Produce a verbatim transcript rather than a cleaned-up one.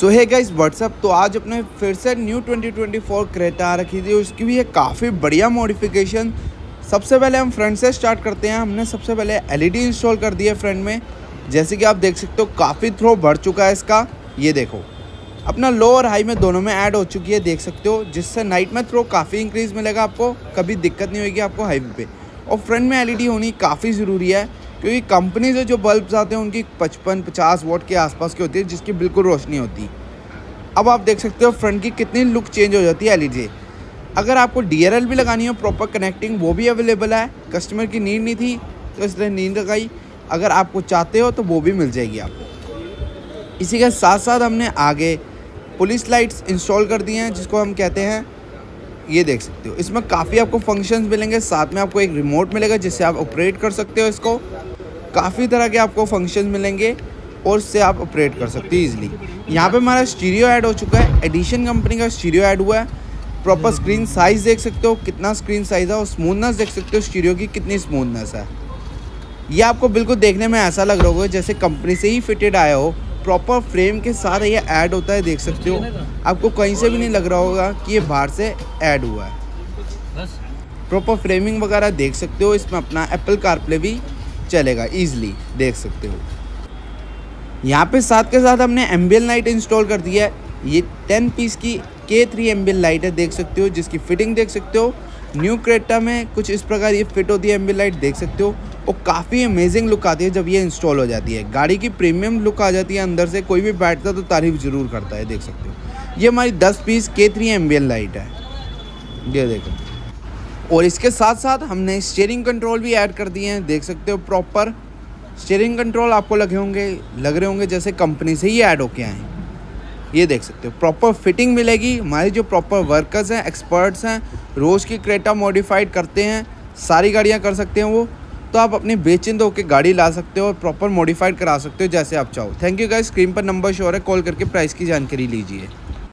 सो है guys what's up. तो आज अपने फिर से new twenty twenty four Creta आ रखी थी, उसकी भी है काफ़ी बढ़िया मॉडिफिकेशन। सबसे पहले हम फ्रंट से स्टार्ट करते हैं। हमने सबसे पहले एलईडी इंस्टॉल कर दी है फ्रंट में, जैसे कि आप देख सकते हो काफ़ी थ्रो बढ़ चुका है इसका। ये देखो अपना लो और हाई में दोनों में ऐड हो चुकी है, देख सकते हो, जिससे नाइट में थ्रो काफ़ी इंक्रीज़ मिलेगा आपको, कभी दिक्कत नहीं होगी आपको हाईवे पे। और फ्रंट में एलईडी होनी काफ़ी ज़रूरी है, क्योंकि कंपनी से जो बल्ब्स आते हैं उनकी पचपन पचास वोट के आसपास की होती है, जिसकी बिल्कुल रोशनी होती है। अब आप देख सकते हो फ्रंट की कितनी लुक चेंज हो जाती है एलईडी। अगर आपको डीआरएल भी लगानी हो प्रॉपर कनेक्टिंग, वो भी अवेलेबल है। कस्टमर की नीड नहीं थी तो इसलिए नीड लगाई, अगर आपको चाहते हो तो वो भी मिल जाएगी आपको। इसी के साथ साथ हमने आगे पुलिस लाइट्स इंस्टॉल कर दी हैं, जिसको हम कहते हैं, ये देख सकते हो। इसमें काफ़ी आपको फंक्शंस मिलेंगे, साथ में आपको एक रिमोट मिलेगा जिससे आप ऑपरेट कर सकते हो इसको। काफ़ी तरह के आपको फंक्शंस मिलेंगे और इससे आप ऑपरेट कर सकते हो ईजिली। यहाँ पे हमारा स्टीरियो ऐड हो चुका है, एडिशन कंपनी का स्टीरियो ऐड हुआ है। प्रॉपर स्क्रीन साइज़ देख सकते हो कितना स्क्रीन साइज़ है, और स्मूथनेस देख सकते हो स्टीरियो की कितनी स्मूथनेस है। ये आपको बिल्कुल देखने में ऐसा लग रहा होगा जैसे कंपनी से ही फिटेड आया हो। प्रॉपर फ्रेम के साथ ये ऐड होता है, देख सकते हो। आपको कहीं से भी नहीं लग रहा होगा कि ये बाहर से ऐड हुआ है। प्रॉपर फ्रेमिंग वगैरह देख सकते हो। इसमें अपना एप्पल कारप्ले भी चलेगा ईजिली, देख सकते हो। यहाँ पे साथ के साथ हमने एम्बियन लाइट इंस्टॉल कर दी है। ये टेन पीस की के थ्री एम्बियन लाइट है, देख सकते हो, जिसकी फिटिंग देख सकते हो। न्यू क्रेटा में कुछ इस प्रकार ये फिट होती है एम्बियन लाइट, देख सकते हो। और काफ़ी अमेजिंग लुक आती है जब ये इंस्टॉल हो जाती है। गाड़ी की प्रीमियम लुक आ जाती है अंदर से, कोई भी बैठता तो तारीफ ज़रूर करता है, देख सकते हो। ये हमारी दस पीस के थ्री एम्बियन लाइट है, ये देखो। और इसके साथ साथ हमने स्टीयरिंग कंट्रोल भी ऐड कर दिए हैं, देख सकते हो। प्रॉपर स्टीयरिंग कंट्रोल आपको लगे होंगे लग रहे होंगे जैसे कंपनी से ही ऐड होके आए, ये देख सकते हो। प्रॉपर फिटिंग मिलेगी। हमारे जो प्रॉपर वर्कर्स हैं, एक्सपर्ट्स हैं, रोज़ की क्रेटा मॉडिफाइड करते हैं, सारी गाड़ियां कर सकते हैं वो। तो आप अपनी बेचिंद होकर गाड़ी ला सकते हो और प्रॉपर मॉडिफाइड करा सकते हो जैसे आप चाहो। Thank you guys. स्क्रीन पर नंबर शो है, कॉल करके प्राइस की जानकारी लीजिए।